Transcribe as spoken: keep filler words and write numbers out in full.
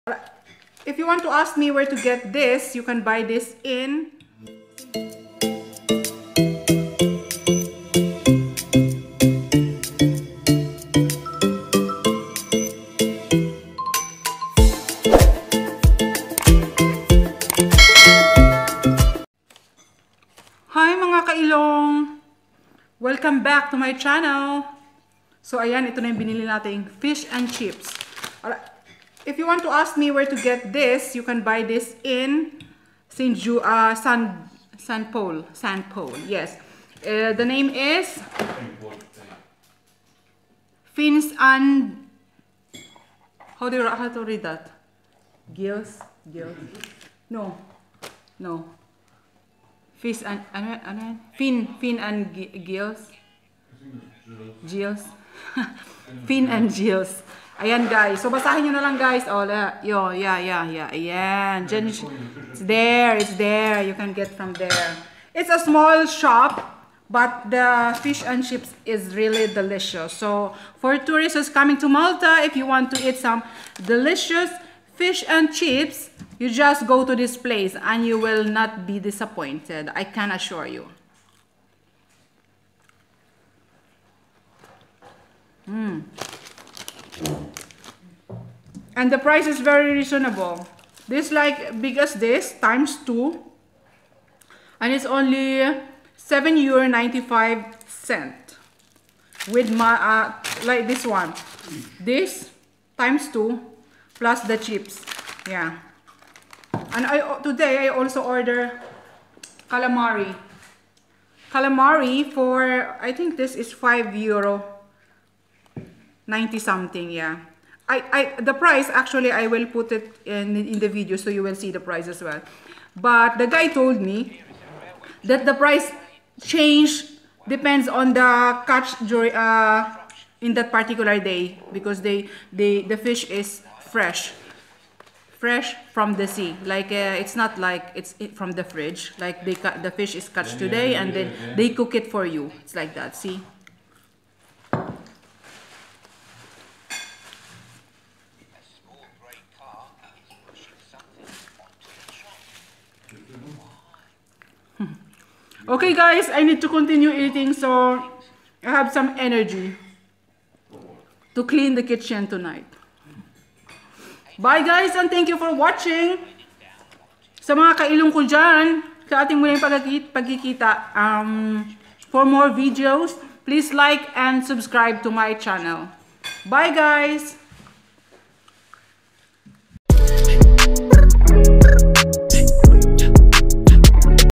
If you want to ask me where to get this, you can buy this in Hi mga kailong! Welcome back to my channel! So ayan, ito na yung binili nating fish and chips. If you want to ask me where to get this, you can buy this in Saint Ju uh, San San Paul. San Paul, yes. Uh, the name is Fins and how do you how to read that? Gills, gills. No, no. Fish and ano ano? Fin fin and gills. Gills. Fin and gills. Ayan guys, so basahin nyo na lang guys. Oh, yo, yeah, yeah, yeah, ayan. It's there, it's there. You can get from there. It's a small shop, but the fish and chips is really delicious. So for tourists coming to Malta, if you want to eat some delicious fish and chips, you just go to this place and you will not be disappointed. I can assure you. Mm. And the price is very reasonable. This like big as this times two, and it's only seven euro ninety-five cent. With my uh, like this one, this times two plus the chips, yeah. And I today I also order calamari. Calamari for I think this is five euro ninety something, yeah. I, I, the price, actually, I will put it in, in the video so you will see the price as well. But the guy told me that the price change depends on the catch during, uh, in that particular day, because they, they, the fish is fresh. Fresh from the sea. Like, uh, it's not like it's from the fridge. Like, they cut, the fish is catch today and then they cook it for you. It's like that, see? Okay guys, I need to continue eating, so I have some energy to clean the kitchen tonight. Bye guys, and thank you for watching. Sa mga kailong ko dyan, sa ating muling pagkikita, um, for more videos, please like and subscribe to my channel. Bye guys!